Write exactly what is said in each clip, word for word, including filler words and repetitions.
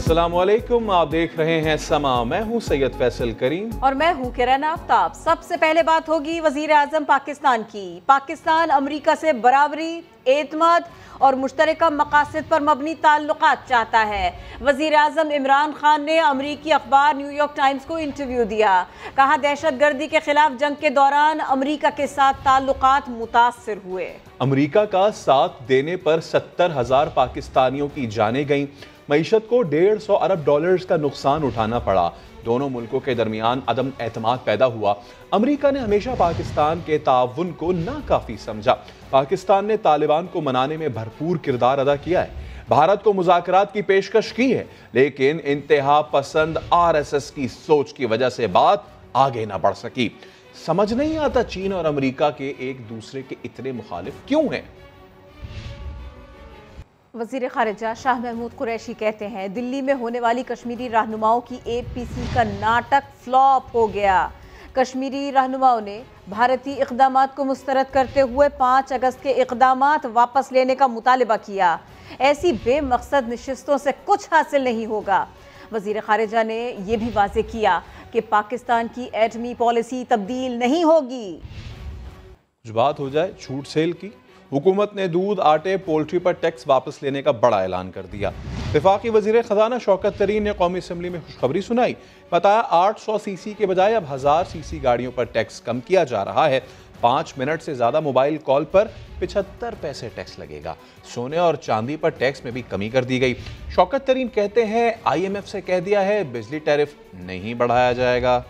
अस्सलामुअलैकुम, आप देख रहे हैं समा। मैं हूं सैयद फैसल करीम और मैं हूं किरण आफ्ताब। सबसे पहले बात होगी वजीर आजम पाकिस्तान की। पाकिस्तान अमरीका से बराबरी, एतमाद और मुश्तरका मकासद पर मबनी ताल्लुकात चाहता है। वजीर आजम इमरान खान ने अमरीकी अखबार न्यूयॉर्क टाइम्स को इंटरव्यू दिया। कहा, दहशत गर्दी के खिलाफ जंग के दौरान अमरीका के साथ ताल्लुकात मुतासर हुए। अमरीका का साथ देने पर सत्तर हजार पाकिस्तानियों की जानें गईं। मईशत को डेढ़ सौ अरब डॉलर्स का नुकसान उठाना पड़ा। दोनों मुल्कों के दरमियान अदम एतमाद पैदा हुआ। अमरीका ने हमेशा पाकिस्तान के ताउन को नाकाफी समझा। पाकिस्तान ने तालिबान को मनाने में भरपूर किरदार अदा किया है। भारत को मुज़ाकरात की पेशकश की है, लेकिन इंतहा पसंद आर एस एस की सोच की वजह से बात आगे ना बढ़ सकी। समझ नहीं आता चीन और अमरीका के एक दूसरे के इतने मुखालिफ क्यों हैं। वज़ीर ख़ारिजा शाह महमूद कुरैशी कहते हैं, दिल्ली में होने वाली कश्मीरी रहनुमाओं की ए पी सी का नाटक फ्लॉप हो गया। कश्मीरी रहनुमाओं ने भारतीय इक़दामात को मुस्तरद करते हुए पाँच अगस्त के इक़दामात वापस लेने का मुतालबा किया। ऐसी बेमकसद नशिस्तों से कुछ हासिल नहीं होगा। वज़ीर ख़ारिजा ने यह भी वाज़ेह किया कि पाकिस्तान की एटमी पॉलिसी तब्दील नहीं होगी। कुछ बात हो जाए छूट सेल की। हुकूमत ने दूध, आटे, पोल्ट्री पर टैक्स वापस लेने का बड़ा ऐलान कर दिया। वफाकी वज़ीर ख़ज़ाना शौकत तरीन ने कौमी असम्बली में खुशखबरी सुनाई। बताया, आठ सौ सी सी के बजाय अब हज़ार सी सी गाड़ियों पर टैक्स कम किया जा रहा है। पाँच मिनट से ज़्यादा मोबाइल कॉल पर पिछहत्तर पैसे टैक्स लगेगा। सोने और चांदी पर टैक्स में भी कमी कर दी गई। शौकत तरीन कहते हैं, आई एम एफ से कह दिया है बिजली टैरिफ नहीं बढ़ाया जाएगा।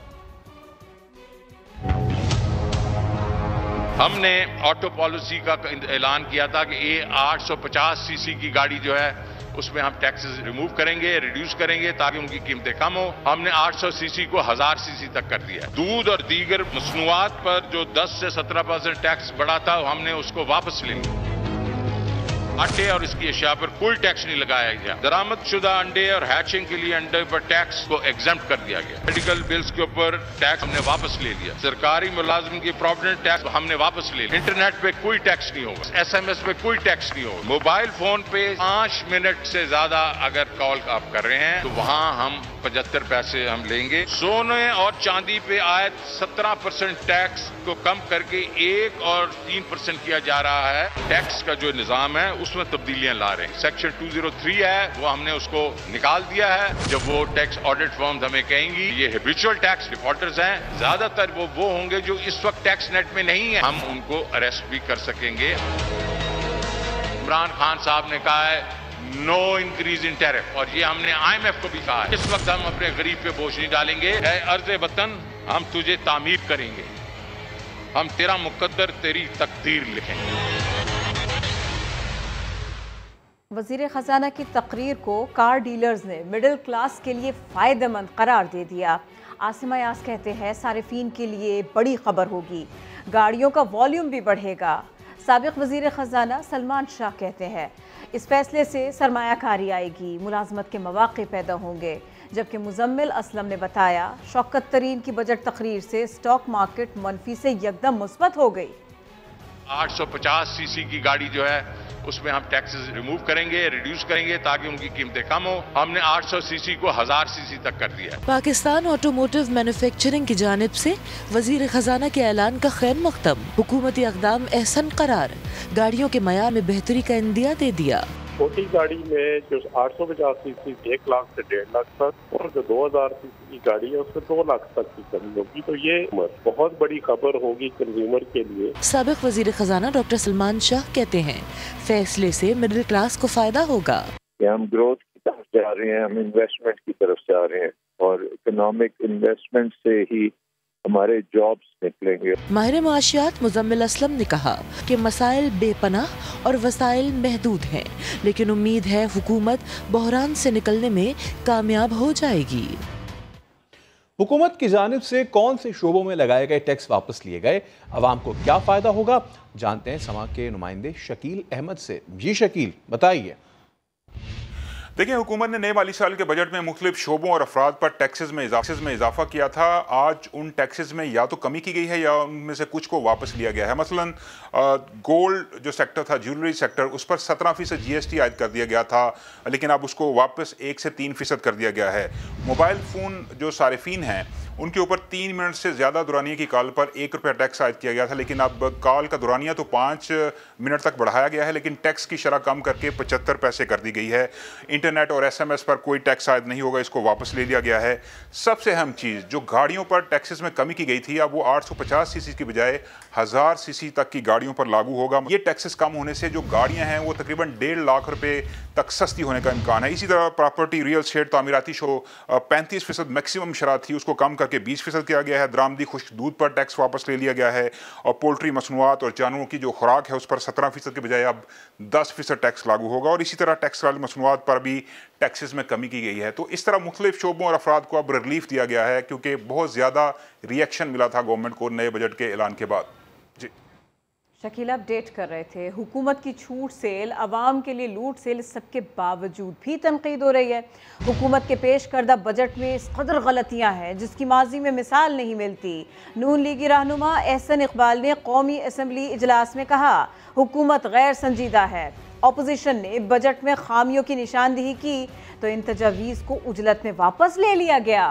हमने ऑटो पॉलिसी का ऐलान किया था कि ये आठ सौ पचास सीसी की गाड़ी जो है उसमें हम टैक्सेस रिमूव करेंगे, रिड्यूस करेंगे ताकि उनकी कीमतें कम हो। हमने आठ सौ सीसी को हजार सीसी तक कर दिया है। दूध और दीगर मसनूआत पर जो दस से सत्रह परसेंट टैक्स बढ़ा था हमने उसको वापस ले लिया। आटे और इसकी अशिया पर कोई टैक्स नहीं लगाया गया। दरामद शुदा अंडे और हैचिंग के लिए अंडे पर टैक्स को एग्जम्प्ट कर दिया गया। मेडिकल बिल्स के ऊपर टैक्स हमने वापस ले लिया। सरकारी मुलाजिम की प्रोविडेंट टैक्स हमने वापस ले लिया। इंटरनेट पे कोई टैक्स नहीं होगा। एस एम एस पे कोई टैक्स नहीं होगा। मोबाइल फोन पे पांच मिनट से ज्यादा अगर कॉल आप कर रहे हैं तो वहां हम पचहत्तर पैसे हम लेंगे। सोने और चांदी पे आयत सत्रह परसेंट टैक्स को कम करके एक और तीन परसेंट किया जा रहा है। टैक्स का जो निजाम है उसमें तब्दीलियां ला रहे हैं। सेक्शन दो सौ तीन है वो हमने उसको निकाल दिया है। जब वो टैक्स ऑडिट फर्म्स हमें कहेंगी ये हैबिचुअल टैक्स डिफॉल्टर्स हैं, ज्यादातर वो वो होंगे जो इस वक्त टैक्स नेट में नहीं है, हम उनको अरेस्ट भी कर सकेंगे। इमरान खान साहब ने कहा है नो इंक्रीज इन टैरिफ, और ये हमने आई एम एफ को भी कहा है। इस वक्त हम अपने गरीब पे बोझ नहीं डालेंगे। अर्ज़ वतन हम तुझे तामीर करेंगे, हम तेरा मुकद्दर तेरी तकदीर लिखेंगे। वज़ीर ख़ज़ाना की तकरीर को कार डीलर्स ने मिडिल क्लास के लिए फ़ायदेमंद करार दे दिया। आसिम अयास कहते हैं, सारिफीन के लिए बड़ी खबर होगी, गाड़ियों का वॉल्यूम भी बढ़ेगा। साबिक़ वज़ीर ख़ज़ाना सलमान शाह कहते हैं, इस फैसले से सरमायाकारी आएगी, मुलाजमत के मौक़े पैदा होंगे। जबकि मुज़म्मिल असलम ने बताया, शौकत तरीन की बजट तकरीर से स्टॉक मार्केट मनफी से यकदम मुस्बत हो गई। आठ सौ पचास सीसी की गाड़ी जो है उसमें हम टैक्सेस रिमूव करेंगे, रिड्यूस करेंगे ताकि उनकी कीमतें कम हो। हमने आठ सौ सीसी को हजार सीसी तक कर दिया है। पाकिस्तान ऑटोमोटिव मैन्युफैक्चरिंग की जानिब से वजीर खजाना के ऐलान का खैर मकदम। हुकूमती इक़दाम एहसन करार, गाड़ियों के मयार में बेहतरी का इंदिया दे दिया। छोटी गाड़ी में जो आठ सौ पचास सीसी एक लाख से डेढ़ लाख तक, और जो दो हजार सीसी की गाड़ी है उसमें दो लाख तक की कमी होगी। तो ये बहुत बड़ी खबर होगी कंज्यूमर के लिए। साबिक़ वज़ीर ख़ज़ाना डॉक्टर सलमान शाह कहते हैं, फैसले से मिडिल क्लास को फायदा होगा। हम ग्रोथ की तरफ जा रहे हैं, हम इन्वेस्टमेंट की तरफ जा रहे हैं, और इकोनॉमिक इन्वेस्टमेंट से ही हमारे जॉब्स निकलेंगे। माहिर मुआशियात मुज़म्मिल असलम ने कहा कि मसाइल बेपनाह और वसाइल महदूद हैं, लेकिन उम्मीद है हुकूमत बहरान से निकलने में कामयाब हो जाएगी। हुकूमत की जानिब से कौन से शोबों में लगाए गए टैक्स वापस लिए गए, अवाम को क्या फ़ायदा होगा, जानते हैं समा के नुमाइंदे शकील अहमद से। जी शकील, बताइए। देखिए, हुकूमत ने नए माली साल के बजट में मुख्तलिफ शोबों और अफराद पर टैक्सेस में इजाफे में इजाफा किया था। आज उन टैक्सेस में या तो कमी की गई है या उनमें से कुछ को वापस लिया गया है। मसलन गोल्ड जो सेक्टर था, ज्वेलरी सेक्टर, उस पर सत्रह फीसद जी एस टी आयद कर दिया गया था, लेकिन अब उसको वापस एक से तीन फीसद कर दिया गया है। मोबाइल फ़ोन जो सारिफीन हैं उनके ऊपर तीन मिनट से ज़्यादा दुरानिया की कॉल पर एक रुपया टैक्स आयद किया गया था, लेकिन अब कॉल का दुरानिया तो पाँच मिनट तक बढ़ाया गया है, लेकिन टैक्स की शरह कम करके पचहत्तर पैसे कर दी गई है। इंटरनेट और एस एम एस पर कोई टैक्स आयद नहीं होगा, इसको वापस ले लिया गया है। सबसे अहम चीज़, जो गाड़ियों पर टैक्सेस में कमी की गई थी, अब वो आठ सौ पचास सी सी की बजाय हज़ार सी सी तक की गाड़ियों पर लागू होगा। ये टैक्सेस कम होने से जो गाड़ियाँ हैं वो तकरीबन डेढ़ लाख रुपये तक सस्ती होने का इम्कान है। इसी तरह प्रॉपर्टी, रियल स्टेट, तामीराती शो पैंतीस फीसद मैक्सिमम शरह थी, उसको कम करके बीस फीसद किया गया है। दरामदी खुश्क दूध पर टैक्स वापस ले लिया गया है, और पोल्ट्री मसनूआत और जानवरों की जो खुराक है उस पर सत्रह फीसद के बजाय अब दस फीसद टैक्स लागू होगा, और इसी तरह टैक्स वाली मसनूआत पर भी टैक्सेस में कमी की गई है। तो इस तरह मुख्तलिफ शोबों और अफराद को अब रिलीफ दिया गया है, क्योंकि बहुत ज़्यादा रिएक्शन मिला था गवर्नमेंट को नए बजट के ऐलान के बाद। जी शकील अपडेट कर रहे थे। हुकूमत की छूट सेल, आवाम के लिए लूट सेल, इस सब के बावजूद भी तनकीद हो रही है। हुकूमत के पेश करदा बजट में इस कदर गलतियाँ हैं जिसकी माजी में मिसाल नहीं मिलती। नून लीगी रहनुमा एहसन इकबाल ने कौमी असम्बली इजलास में कहा, हुकूमत गैर संजीदा है। अपोजिशन ने बजट में खामियों की निशानदेही की तो इन तजावीज़ को उजलत में वापस ले लिया गया।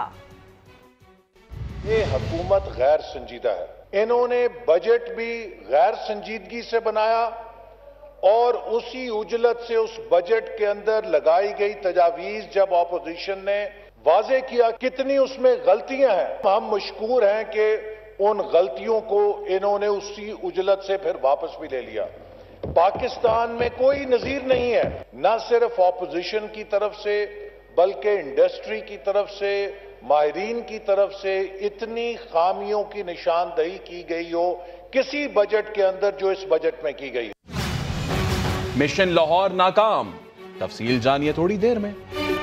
ये हुकूमत गैर संजीदा है। इन्होंने बजट भी गैर संजीदगी से बनाया और उसी उजलत से उस बजट के अंदर लगाई गई तजावीज जब ऑपोजिशन ने वाजे किया कितनी उसमें गलतियां हैं, हम मशकूर हैं कि उन गलतियों को इन्होंने उसी उजलत से फिर वापस भी ले लिया। पाकिस्तान में कोई नजीर नहीं है, न सिर्फ ऑपोजिशन की तरफ से बल्कि इंडस्ट्री की तरफ से, माहिरीन की तरफ से इतनी खामियों की निशानदेही की गई हो किसी बजट के अंदर जो इस बजट में की गई। मिशन लाहौर नाकाम, तफसील जानिए थोड़ी देर में।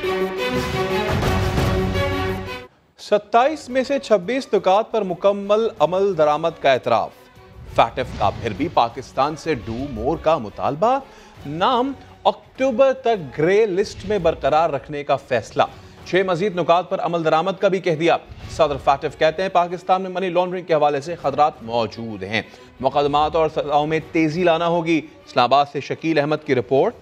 सत्ताईस में से छब्बीस नुकात पर मुकम्मल अमल दरामद का एतराफ। फैटफ का फिर भी पाकिस्तान से डू मोर का मुतालबा। नाम अक्टूबर तक ग्रे लिस्ट में बरकरार रखने का फैसला। छह मजीद नुकात पर अमल दरामद का भी कह दिया। सदर फैटफ कहते हैं पाकिस्तान में मनी लॉन्ड्रिंग के हवाले से खतरात मौजूद हैं, मुकदमात और सजाओं में तेजी लाना होगी। इस्लामाबाद से शकील अहमद की रिपोर्ट।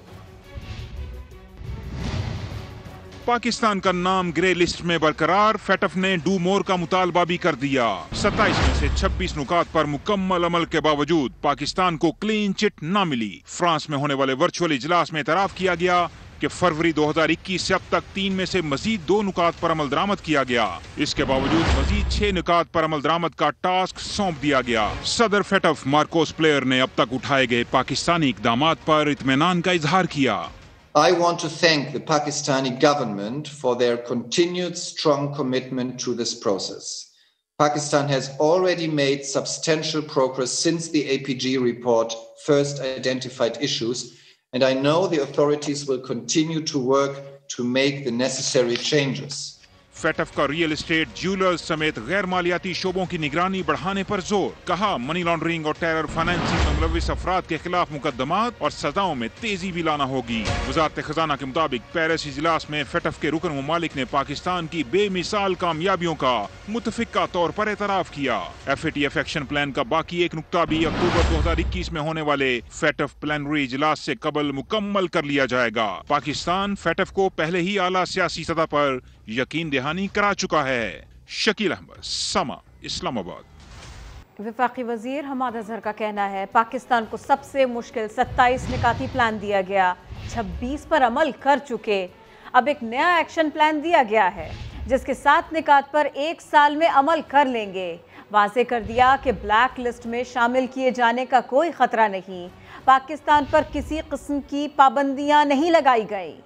पाकिस्तान का नाम ग्रे लिस्ट में बरकरार, फैटफ ने डू मोर का मुतालबा भी कर दिया। सत्ताईस में से छब्बीस नुकात पर मुकम्मल अमल के बावजूद पाकिस्तान को क्लीन चिट न मिली। फ्रांस में होने वाले वर्चुअल इजलास में एतराफ किया गया कि फरवरी दो हजार इक्कीस से अब तक तीन में से मजीद दो नुकात पर अमल दरामद किया गया। इसके बावजूद मजीद छह नुकात पर अमल दरामद का टास्क सौंप दिया गया। सदर फैटफ मार्कोस प्लेयर ने अब तक उठाए गए पाकिस्तानी इकदामात पर इत्मीनान का इजहार किया। I want to thank the Pakistani government for their continued strong commitment to this process. Pakistan has already made substantial progress since the A P G report first identified issues, and I know the authorities will continue to work to make the necessary changes. FATF का real estate, jewellers समेत गैर मालियाती शोबों की निगरानी बढ़ाने पर जोर। कहा money laundering और टेरर फाइनेंसिंग में मुलविस अफराद के खिलाफ मुकदमात और सजाओं में तेजी भी लाना होगी। वजारत खजाना के मुताबिक पेरिस इजलास में फैटफ के रुकन ममालिक ने पाकिस्तान की बेमिसाल कामयाबियों का मुतफिका तौर पर एतराफ किया। F A T F action plan का बाकी एक नुकता भी अक्टूबर दो हजार इक्कीस में होने वाले फैटफ प्लानरी इजलास से कबल मुकम्मल कर लिया जाएगा। पाकिस्तान फैटफ को पहले ही आला सियासी सतह पर यकीन दहानी करा चुका है। शकील अहमद, समा, इस्लामाबाद। वफाकी वजीर हमाद अजहर का कहना है पाकिस्तान को सबसे मुश्किल सत्ताईस निकाती प्लान दिया गया, छब्बीस पर अमल कर चुके। अब एक नया एक्शन प्लान दिया गया है जिसके सात निकात पर एक साल में अमल कर लेंगे। वाज़े कर दिया कि ब्लैक लिस्ट में शामिल किए जाने का कोई खतरा नहीं, पाकिस्तान पर किसी किस्म की पाबंदियां नहीं लगाई गई।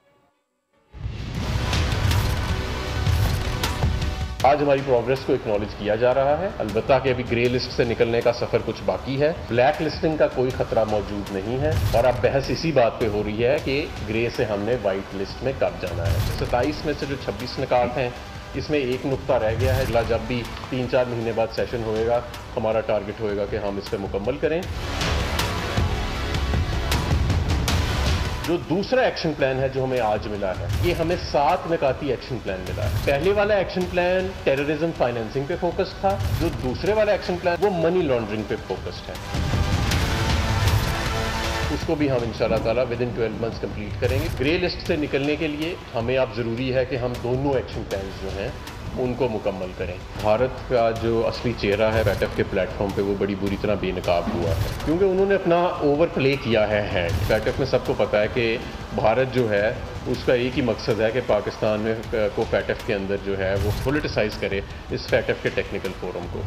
आज हमारी प्रोग्रेस को एक्नॉलेज किया जा रहा है। अलबत्ता कि अभी ग्रे लिस्ट से निकलने का सफर कुछ बाकी है। ब्लैक लिस्टिंग का कोई खतरा मौजूद नहीं है और अब बहस इसी बात पे हो रही है कि ग्रे से हमने वाइट लिस्ट में कब जाना है। सत्ताईस में से जो छब्बीस निकात हैं इसमें एक नुक्ता रह गया है। अगला जब भी तीन चार महीने बाद सेशन होएगा हमारा टारगेट होएगा कि हम इस पर मुकम्मल करें। जो दूसरा एक्शन प्लान है जो हमें आज मिला है, ये हमें सात निकाती एक्शन प्लान मिला है। पहले वाला एक्शन प्लान टेररिज्म फाइनेंसिंग पे फोकस था, जो दूसरे वाला एक्शन प्लान वो मनी लॉन्ड्रिंग पे फोकस्ड है। उसको भी हम इंशाल्लाह ताला within twelve months complete करेंगे। ग्रे लिस्ट से निकलने के लिए हमें अब जरूरी है कि हम दोनों एक्शन प्लान जो हैं उनको मुकम्मल करें। भारत का जो असली चेहरा है पैटफ के प्लेटफॉर्म पे वो बड़ी बुरी तरह बेनकाब हुआ है, क्योंकि उन्होंने अपना ओवर प्ले किया है हैंड। पैटफ में सबको पता है कि भारत जो है उसका एक ही मकसद है कि पाकिस्तान में को पैटफ के अंदर जो है वो पोलिटिसाइज करे इस पैटफ के टेक्निकल फोरम को।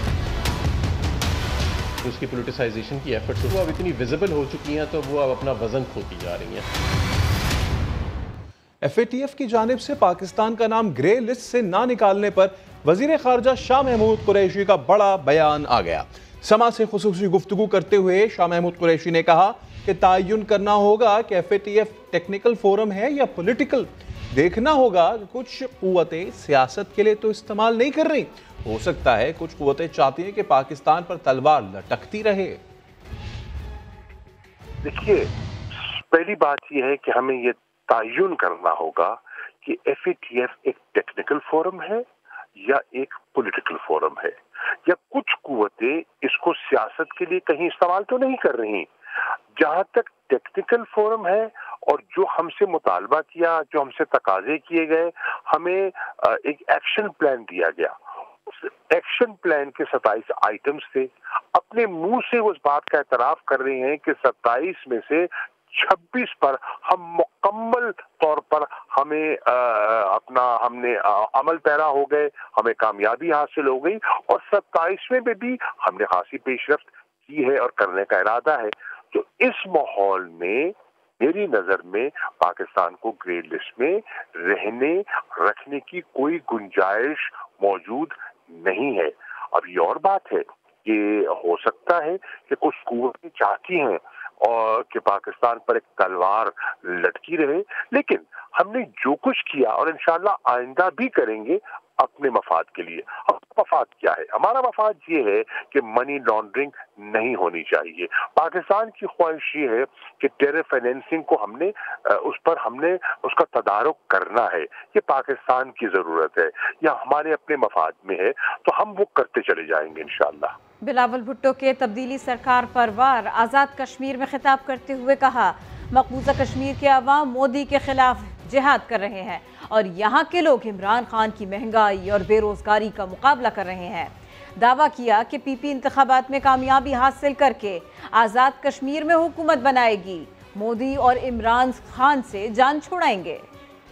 उसकी पोलिटिसाइजेशन की एफर्ट्स वो अब इतनी विजिबल हो चुकी हैं तो वो अब अपना वजन खोती जा रही हैं। एफ ए टी एफ की जानिब से पाकिस्तान का नाम ग्रे लिस्ट से ना निकालने पर वजीर खारजा शाह महमूद कुरैशी का बड़ा बयान आ गया। समा से खुसूसी गुफ्तगू करते हुए शाह महमूद कुरैशी ने कहा कि तयन करना होगा कि F A T F technical forum है या पॉलिटिकल। देखना होगा कि कुछ कुव्वतें सियासत के लिए तो इस्तेमाल नहीं कर रही, हो सकता है कुछ कुव्वतें चाहती हैं कि पाकिस्तान पर तलवार लटकती रहे। देखिए, पहली बात यह है कि हमें यह तयन करना होगा कि एफ ए टी एफ एक टेक्निकल फोरम है या एक पॉलिटिकल फोरम है, या कुछ कुव्वतें इसको सियासत के लिए कहीं इस्तेमाल तो नहीं कर रही। जहां तक टेक्निकल फोरम है और जो हमसे मुतालबा किया, जो हमसे तकाजे किए गए, हमें एक एक्शन प्लान दिया गया। उस एक्शन प्लान के सत्ताईस आइटम्स थे। अपने मुंह से वो इस बात का एतराफ कर रहे हैं कि सत्ताईस में से छब्बीस पर हम मुकम्मल तौर पर हमें आ, अपना हमने आ, अमल पैरा हो गए, हमें कामयाबी हासिल हो गई, और सत्ताईसवें में भी हमने खासी पेशरफ्त की है और करने का इरादा है। तो इस माहौल में मेरी नजर में पाकिस्तान को ग्रे लिस्ट में रहने रखने की कोई गुंजाइश मौजूद नहीं है। अब ये और बात है कि हो सकता है कि कुछ कुव्वतें चाहती हैं और कि पाकिस्तान पर एक तलवार लटकी रहे, लेकिन हमने जो कुछ किया और इंशाल्लाह आइंदा भी करेंगे अपने मफाद के लिए। हमारा मफाद क्या है? हमारा मफाद ये है कि मनी लॉन्ड्रिंग नहीं होनी चाहिए। पाकिस्तान की ख्वाहिश ये है कि टेरर फाइनेंसिंग को हमने उस पर हमने उसका तदारुक करना है। ये पाकिस्तान की जरूरत है, या हमारे अपने मफाद में है, तो हम वो करते चले जाएंगे इंशाल्लाह। बिलावल भुट्टो के तब्दीली सरकार पर वार आज़ाद कश्मीर में खिताब करते हुए कहा, मकबूजा कश्मीर के अवाम मोदी के खिलाफ जिहाद कर रहे हैं और यहाँ के लोग इमरान खान की महंगाई और बेरोजगारी का मुकाबला कर रहे हैं। दावा किया कि पीपी इंतखाबात में कामयाबी हासिल करके आज़ाद कश्मीर में हुकूमत बनाएगी, मोदी और इमरान खान से जान छुड़ाएंगे।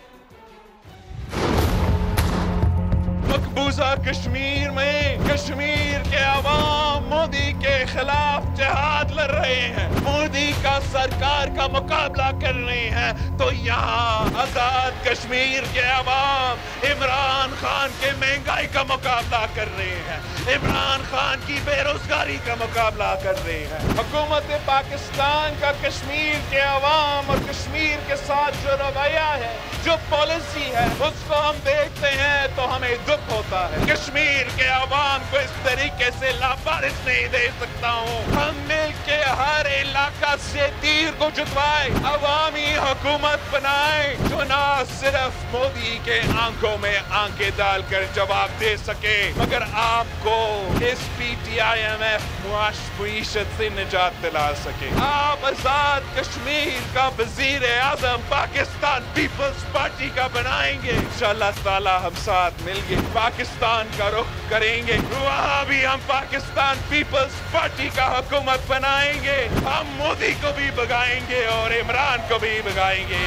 मकबूजा कश्मीर में कश्मीर के अवाम मोदी के खिलाफ जिहाद लड़ रहे हैं, मोदी का सरकार का मुकाबला कर रहे हैं। तो यहाँ आजाद कश्मीर के अवाम इमरान खान के महंगाई का मुकाबला कर रहे हैं, इमरान खान की बेरोजगारी का मुकाबला कर रहे हैं। हुकूमत पाकिस्तान का कश्मीर के अवाम और कश्मीर के साथ जो रवैया है, जो पॉलिसी है, उसको हम देखते हैं तो हमें दुख होता है। कश्मीर के अवाम को इस तरीके से लावारिस नहीं दे सकता हूँ। हम मिलके हर इलाका से तीर को जुटवाए, अवामी हुकूमत बनाए जो ना सिर्फ मोदी के आंखों में आंखें डालकर जवाब दे सके, मगर आपको इस P T I M F मुआशत से निजात दिला सके। आप आजाद कश्मीर का वजीर आजम पाकिस्तान पीपल्स पार्टी का बनाएंगे। इंशाअल्लाह ताला हम साथ मिलके पाकिस्तान का रुख करेंगे, वहाँ भी हम पाकिस्तान पीपल्स पार्टी का हुकूमत बनाएंगे। हम मोदी को भी भगाएंगे और इमरान को भी भगाएंगे।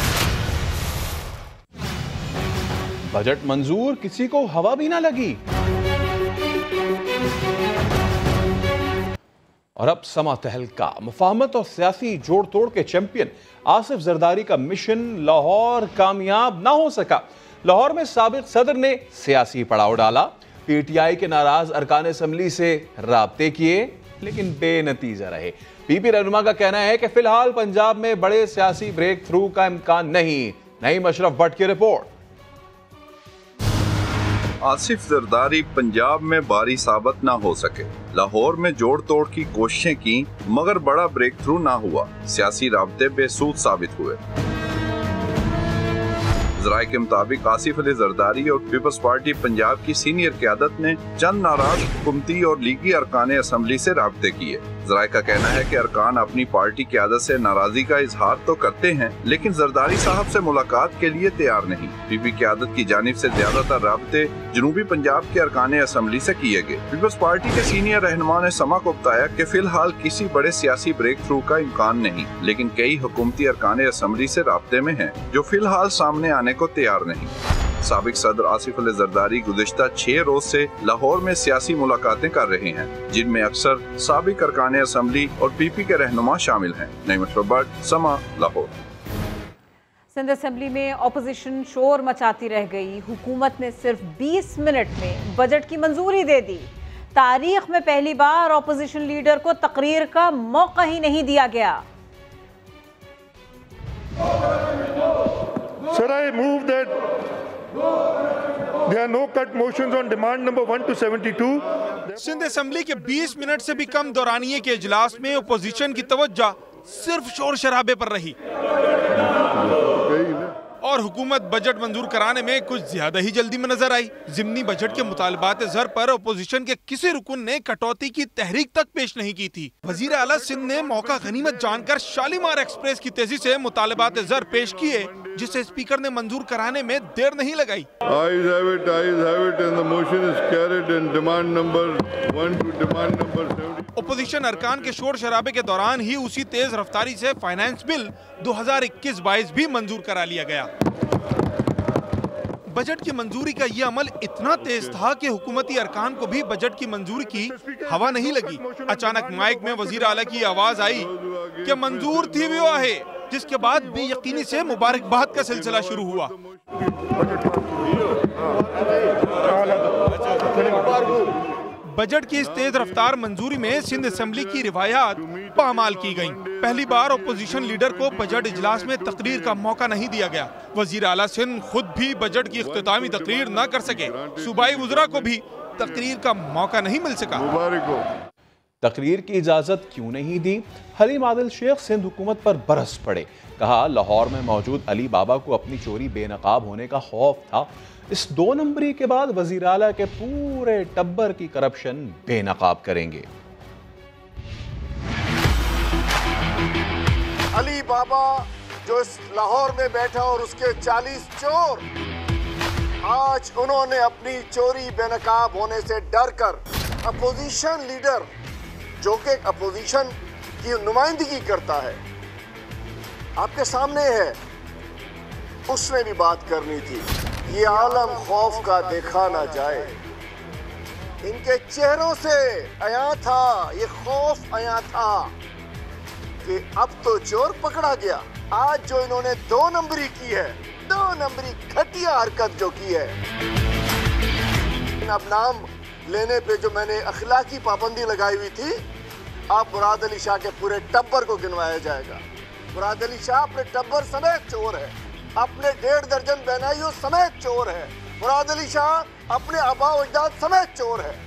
बजट मंजूर, किसी को हवा भी ना लगी। और अब समा तहलका, मुफाहमत और सियासी जोड़ तोड़ के चैंपियन आसिफ जरदारी का मिशन लाहौर कामयाब ना हो सका। लाहौर में साबिक सदर ने सियासी पड़ाव डाला, पी टी आई के नाराज अरकान असम्बली से राब्ते किए, लेकिन बेनतीजा रहे। पी पी रहनुमा का कहना है कि फिलहाल पंजाब में बड़े सियासी ब्रेक थ्रू का इम्कान नहीं। नईम अशरफ भट्ट की रिपोर्ट। आसिफ जरदारी पंजाब में बारी साबित ना हो सके, लाहौर में जोड़ तोड़ की कोशिशें की मगर बड़ा ब्रेक थ्रू ना हुआ। सियासी राब्ते बेसूद साबित हुए। ज़राए के मुताबिक आसिफ अली जरदारी और पीपल्स पार्टी पंजाब की सीनियर क़यादत ने चंद नाराज हुकूमती और लीगी अरकान असम्बली से राब्ते किए। ज़राए का कहना है कि अरकान अपनी पार्टी क़यादत से नाराजगी का इजहार तो करते हैं लेकिन जरदारी साहब से मुलाकात के लिए तैयार नहीं। पीपी क़यादत की जानिब से ज्यादातर राब्ते जनूबी पंजाब के अरकान असम्बली से किए गए। पीपल्स पार्टी के सीनियर रहनुमा ने समा को बताया कि फिलहाल किसी बड़े सियासी ब्रेक थ्रू का इम्कान नहीं, लेकिन कई हुकूमती अरकान असम्बली से राब्ते में हैं जो फिलहाल सामने आने को तैयार नहीं। साबिक सदर आसिफ अली जरदारी गुज़िश्ता छह रोज से लाहौर में सियासी मुलाकातें कर रहे हैं जिनमें अक्सर साबिक अरकान असम्बली और पीपी के रहनुमा शामिल हैं। नईम भट्ट, समा, लाहौर। सिंध असम्बली में ऑपोजिशन शोर मचाती रह गई। हुकूमत ने सिर्फ बीस मिनट में बजट की मंजूरी दे दी। तारीख में पहली बार ऑपोजिशन लीडर को तकरीर का मौका ही नहीं दिया गया। Sir, I move that there are no cut motions on demand number one to seventy-two. Sindh assembly के बीस मिनट से भी कम दौरानिये के इजलास में अपोजिशन की तवज्जो सिर्फ शोर शराबे पर रही और हुकूमत बजट मंजूर कराने में कुछ ज्यादा ही जल्दी में नजर आई। जिमनी बजट के मुतालबात ज़र पर अपोजिशन के किसी रुकन ने कटौती की तहरीक तक पेश नहीं की थी। वजीर आला सिंध ने मौका गनीमत जानकर शालीमार एक्सप्रेस की तेजी से मुतालबात ज़र पेश किए जिसे स्पीकर ने मंजूर कराने में देर नहीं लगाई। Ayes have it, ayes have it, and the motion is carried in demand number one to demand number seventy. Opposition अरकान के शोर शराबे के दौरान ही उसी तेज रफ्तारी से फाइनेंस बिल दो हज़ार इक्कीस बाईस भी मंजूर करा लिया गया। बजट की मंजूरी का ये अमल इतना तेज था कि हुकूमती अरकान को भी बजट की मंजूरी की हवा नहीं लगी। अचानक माइक में वजीर आला की आवाज आई कि मंजूर थी भी है, जिसके बाद बेयकीनी से मुबारकबाद का सिलसिला शुरू हुआ। बजट की इस तेज रफ्तार मंजूरी में सिंध असेंबली की रिवायात पामाल की गयी। पहली बार अपोजिशन लीडर को बजट इजलास में तकरीर का मौका नहीं दिया गया। वजीर आला सिंध खुद भी बजट की इख्तितामी तकरीर न कर सके। सूबाई वज़रा को भी तकरीर का मौका नहीं मिल सका। तकरीर की इजाजत क्यों नहीं दी? हलीम आदिल शेख सिंध हुकूमत पर बरस पड़े। कहा लाहौर में मौजूद अली बाबा को अपनी चोरी बेनकाब होने का खौफ था। इस दो नंबरी के बाद वजीर आला के पूरे टब्बर की करप्शन बेनकाब करेंगे। अली बाबा जो इस लाहौर में बैठा और उसके चालीस चोर, आज उन्होंने अपनी चोरी बेनकाब होने से डर कर अपोजिशन लीडर जो कि अपोजिशन की नुमाइंदगी करता है आपके सामने है, उसने भी बात करनी थी। ये आलम खौफ का देखा ना जाए। इनके चेहरों से आया था, ये खौफ आया था कि अब तो चोर पकड़ा गया। आज जो इन्होंने दो नंबरी की है, दो नंबरी घटिया हरकत जो की है, अब नाम लेने पे जो मैंने अखलाकी पाबंदी लगाई हुई थी, अब मुराद अली शाह के पूरे टब्बर को गिनवाया जाएगा। मुराद अली शाह अपने टब्बर समेत चोर है, अपने डेढ़ दर्जन बहनाइयों समेत चोर है। मुराद अली शाह अपने आबा अजदाद समेत चोर है।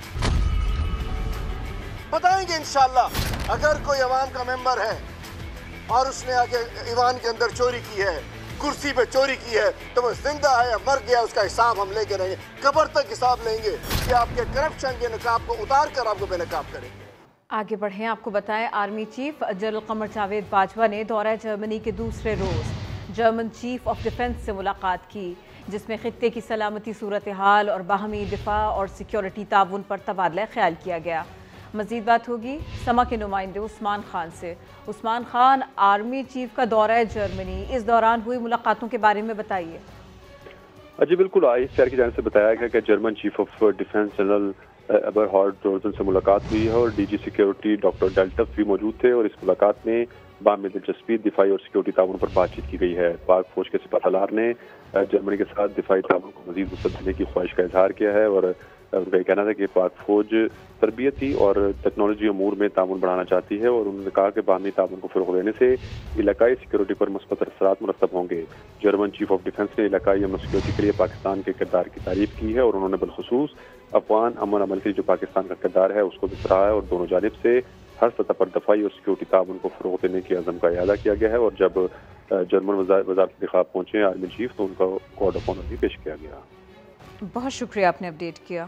बताएंगे इंशाल्लाह। अगर कोई अवाम का मेंबर है और उसने आके ईवान के अंदर चोरी की है, कुर्सी पे चोरी की है, तो वो जिंदा है या मर गया, उसका हिसाब हम लेके रहेंगे। कब्र तक हिसाब लेंगे कि आपके करप्शन के नकाब को उतार कर आपको बेनकाब करेंगे। आगे बढ़ें, आपको बताएं army chief general Qamar Javed Bajwa ने दौरा जर्मनी के दूसरे रोज़ जर्मन चीफ ऑफ डिफेंस से मुलाकात की, जिसमें खित्ते की सलामती सूरत हाल और बाहमी दिफा और सिक्योरिटी ताउन पर तबादला ख्याल किया गया। मज़ीद बात होगी समा के नुमाइंदे उस्मान खान से। उस्मान खान, आर्मी चीफ का दौरा जर्मनी, इस दौरान हुई मुलाकातों के बारे में बताइए। जी बिल्कुल, आई एस आर की जानिब से बताया गया कि German chief of defence general Eberhard डोर्जन से मुलाकात हुई है और डीजी सिक्योरिटी डॉक्टर डेल्टफ भी मौजूद थे और इस मुलाकात में बाम दिलचस्पी दिफाई और सिक्योरिटी ताउन पर बातचीत की गई है। पाक फौज के सिपहसालार ने जर्मनी के साथ दिफाई ताउन को मजीद वसअत देने की ख्वाहिश का इजहार किया है और उनका ये कहना था कि पाक फौज तरबियती और टेक्नोलॉजी अमूर में ताउन बढ़ाना चाहती है और उन्होंने कहा कि बाहमी ताउन को फ़रोग़ देने से इलाकाई सिक्योरिटी पर मुस्बत असरात मुरतब होंगे। जर्मन चीफ ऑफ डिफेंस ने इलाकाई अमन सिक्योरिटी के लिए पाकिस्तान के किरदार की तारीफ की है और उन्होंने बिलखुसूस अफगान अमन अमल के जो पाकिस्तान का किरदार है उसको भी सराहा है और दोनों जानिब से हर सतह पर दफाई और सिक्योरिटी ताउन को फ़रोग़ देने के अज़म का इयादा किया गया है। और जब जर्मन वज़ारत दिफ़ा पहुंचे आर्मी चीफ तो उनका कोड ऑफ ऑनर भी पेश किया गया। बहुत शुक्रिया, आपने अपडेट किया।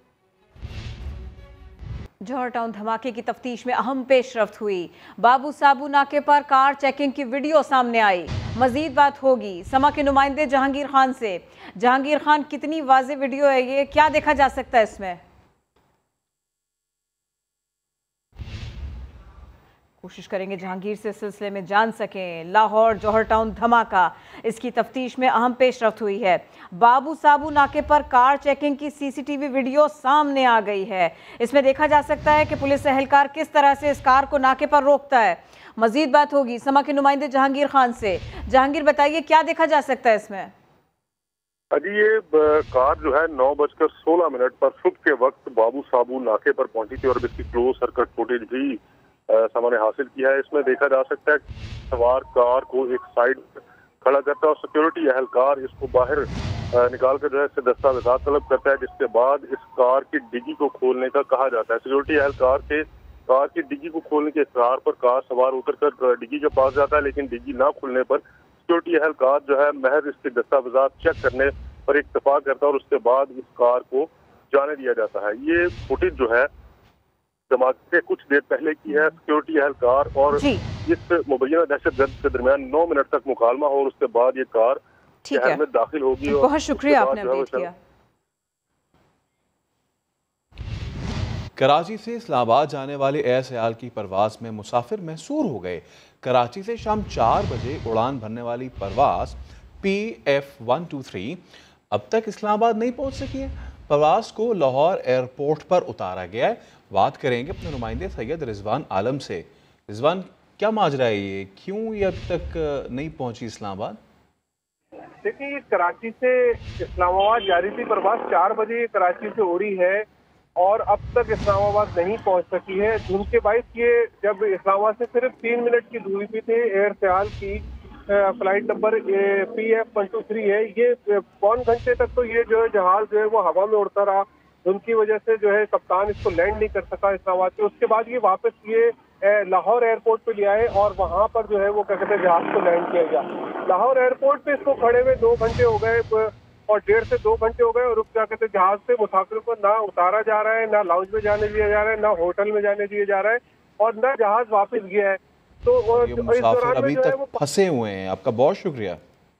जौहर टाउन धमाके की तफ्तीश में अहम पेशरफ्त हुई। बाबू साबू नाके पर कार चेकिंग की वीडियो सामने आई। मजीद बात होगी समा के नुमाइंदे जहांगीर खान से। जहांगीर खान, कितनी वाज़ेह वीडियो है ये, क्या देखा जा सकता है इसमें? कोशिश करेंगे जहांगीर से सिलसिले में जान सकें। लाहौर जौहर टाउन धमाका, इसकी तफ्तीश में अहम पेशरफ्त हुई है। बाबू साबू नाके पर कार चेकिंग की सीसीटीवी वीडियो सामने आ गई है। इसमें देखा जा सकता है कि पुलिस एहलकार किस तरह से इस कार को नाके पर रोकता है। मजीद बात होगी समा के नुमाइंदे जहांगीर खान से। जहांगीर, बताइए क्या देखा जा सकता है इसमें? अजी, ये कार जो है नौ बजकर सोलह मिनट पर सुबह के वक्त बाबू साबू नाके पर पहुंची थी और इसकी क्लोज सर्किट फुटेज भी सामने हासिल किया है। इसमें देखा जा सकता है सवार कार को एक साइड खड़ा करता है और सिक्योरिटी एहलकार इसको बाहर निकाल कर जो है इससे दस्तावेजात तलब करता है, जिसके बाद इस कार की डिग्गी को खोलने का कहा जाता है। सिक्योरिटी एहलकार के कार की डिग्गी को खोलने के इकरार पर कार सवार उतर कर डिग्गी के पास जाता है, लेकिन डिग्गी ना खुलने पर सिक्योरिटी एहलकार जो है महज इसके दस्तावेजात चेक करने पर इत्तफाक करता है और उसके बाद इस कार को जाने दिया जाता है। ये फुटेज जो है धमाके से कुछ देर पहले की है। सिक्योरिटी एहलकार और इस मुबैना दहशतगर्द के दरमियान नौ मिनट तक मुकालमा हो और उसके बाद ये कार शहर में दाखिल होगी। बहुत शुक्रिया, आपने अपडेट किया। कराची से इस्लामाबाद जाने वाले एयर सयाल की परवाज में मुसाफिर महसूर हो गए। कराची से शाम चार बजे उड़ान भरने वाली परवाज P F one two three अब तक इस्लामाबाद नहीं पहुंच सकी है। परवाज को लाहौर एयरपोर्ट पर उतारा गया है। बात करेंगे अपने नुमाइंदे सैयद रिजवान आलम से। रिजवान, क्या माजरा है ये, क्यों ये अब तक नहीं पहुंची इस्लामाबाद? देखिए, कराची से इस्लामाबाद जारी थी परवाज, चार बजे कराची से उड़ी है और अब तक इस्लामाबाद नहीं पहुंच सकी है। जिनके बाइस ये जब इस्लामाबाद से सिर्फ तीन मिनट की दूरी पे थे, एयर सयाल की flight number P F one two three है, ये पौन घंटे तक तो ये जो है जहाज जो है वो हवा में उड़ता रहा। उनकी वजह से जो है कप्तान इसको लैंड नहीं कर सका इस्लामाबाद पे। उसके बाद ये वापस ये लाहौर एयरपोर्ट पे ले आए और वहां पर जो है वो क्या कहते हैं जहाज को लैंड किया गया। लाहौर एयरपोर्ट पे इसको खड़े हुए दो घंटे हो गए और डेढ़ से दो घंटे हो गए और क्या कहते हैं जहाज से मुसाफिरों को ना उतारा जा रहा है, ना लाउंज में जाने दिया जा रहा है, ना होटल में जाने दिया जा रहा है और ना जहाज वापस गया है। तो ये मुसाफिर अभी तक फंसे हुए हैं। आपका बहुत शुक्रिया।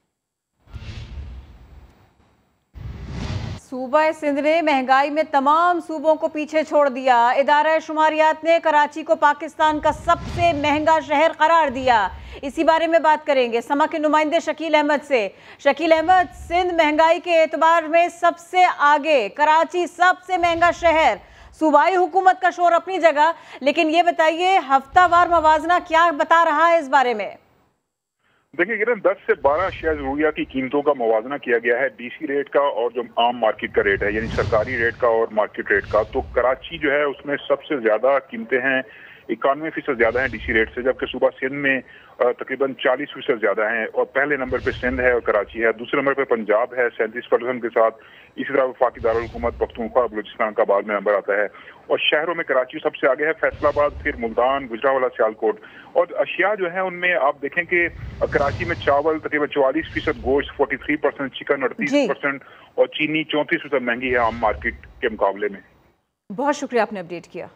सूबा सिंध ने महंगाई में तमाम सूबों को पीछे छोड़ दिया। इदारा शुमारियात ने कराची को पाकिस्तान का सबसे महंगा शहर करार दिया। इसी बारे में बात करेंगे समा के नुमाइंदे शकील अहमद से। शकील अहमद, सिंध महंगाई के एतबार में सबसे आगे, कराची सबसे महंगा शहर, सूबाई हुकूमत का शोर अपनी जगह, लेकिन ये बताइए हफ्तावार मवाजना क्या बता रहा है इस बारे में? देखिए किरण, दस से बारह शेयर रूरिया की कीमतों का मुवाजना किया गया है, डीसी रेट का और जो आम मार्केट का रेट है, यानी सरकारी रेट का और मार्केट रेट का। तो कराची जो है उसमें सबसे ज्यादा कीमतें हैं, इक्यानवे फीसद ज्यादा है डीसी रेट से, जबकि सूबा सिंध में तकरीबन चालीस फीसद ज्यादा है। और पहले नंबर पे सिंध है और कराची है, दूसरे नंबर पे पंजाब है सैंतीस परसेंट के साथ। इसी तरह वफाकी दारुल हुकूमत पख्तूनख्वा बलूचिस्तान का बाद में नंबर आता है। और शहरों में कराची सबसे आगे है, फैसलाबाद, फिर मुल्तान, गुजरावाला, सियालकोट। और अशिया जो है उनमें आप देखें कि कराची में चावल तकरीबन चौवालीस फीसद, गोश्त फोर्टी थ्री परसेंट, चिकन अड़तीस परसेंट और चीनी चौंतीस फीसद महंगी है आम मार्केट के मुकाबले में। बहुत शुक्रिया, आपने अपडेट किया।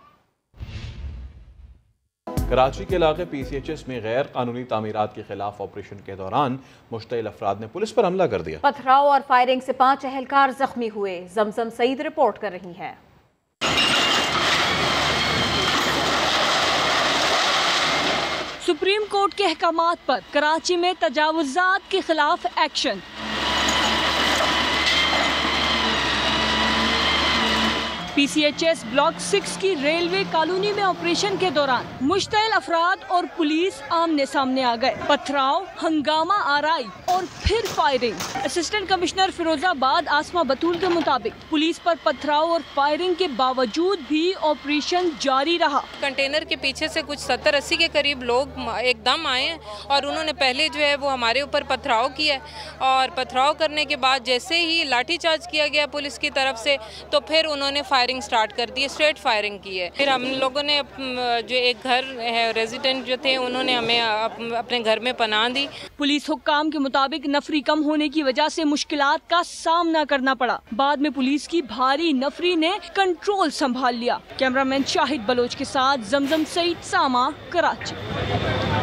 कराची के इलाके पी सी एच एस में गैर कानूनी तामीरात के खिलाफ ऑपरेशन के दौरान मुश्तइल अफराद ने पुलिस पर हमला कर दिया। पथराव और फायरिंग से पांच एहलकार जख्मी हुए। जमजम सईद रिपोर्ट कर रही हैं। सुप्रीम कोर्ट के अहकामात पर कराची में तजावुजात के खिलाफ एक्शन। पीसीएचएस ब्लॉक सिक्स की रेलवे कॉलोनी में ऑपरेशन के दौरान मुश्तइल अफराद और पुलिस आमने सामने आ गए। पथराव, हंगामा आराई और फिर firing. Assistant commissioner Firozabad Asma Batool के मुताबिक पुलिस पर पथराव और फायरिंग के बावजूद भी ऑपरेशन जारी रहा। कंटेनर के पीछे से कुछ सत्तर अस्सी के करीब लोग एकदम आए और उन्होंने पहले जो है वो हमारे ऊपर पथराव किया और पथराव करने के बाद जैसे ही लाठीचार्ज किया गया पुलिस की तरफ से तो फिर उन्होंने फायरिंग स्टार्ट कर दी, स्ट्रेट फायरिंग की है। फिर हम लोगों ने जो एक घर है रेजिडेंट जो थे उन्होंने हमें अपने घर में पनाह दी। पुलिस हुक्काम के मुताबिक नफरी कम होने की वजह से मुश्किलात का सामना करना पड़ा। बाद में पुलिस की भारी नफरी ने कंट्रोल संभाल लिया। कैमरामैन शाहिद बलोच के साथ जमजम सईद, सामा, कराची।